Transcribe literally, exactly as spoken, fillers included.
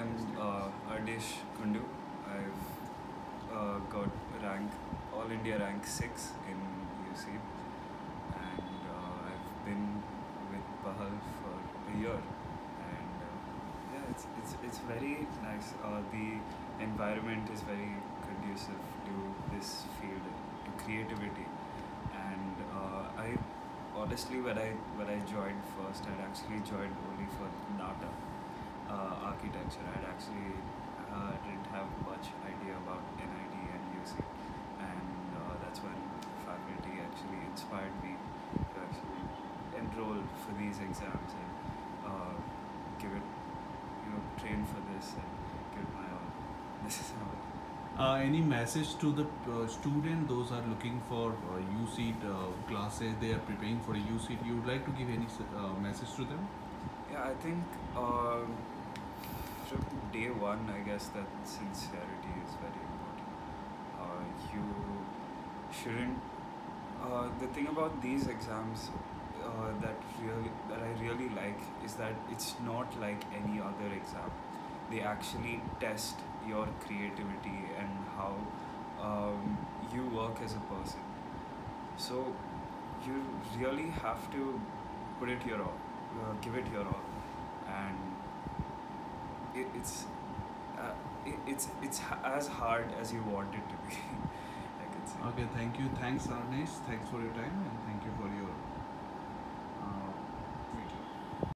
I'm uh, Ardesh Kundu. I've uh, got rank All India rank six in U C, and uh, I've been with Pahal for a year, and uh, yeah, it's it's it's very nice. Uh, the environment is very conducive to this field, to creativity, and uh, I honestly when I when I joined first, I'd actually joined only for Nata uh, architecture. I'd actually uh, didn't have much idea about N I T and U C, and uh, that's when faculty actually inspired me to actually enroll for these exams and uh, give it, you know, train for this and give it my all. This is how. Uh, any message to the uh, student, those are looking for uh, U C T uh, classes, they are preparing for a U C T, you would like to give any uh, message to them? Yeah, I think um, from day one, I guess that sincerity is very important. Uh, you shouldn't. Uh, the thing about these exams uh, that really that I really like is that it's not like any other exam. They actually test your creativity and how um, you work as a person. So you really have to put it your all, uh, give it your all, and it, it's uh, it, it's it's h- as hard as you want it to be. I could say. Okay, thank you. Thanks, Arnesh. Thanks for your time and thank you for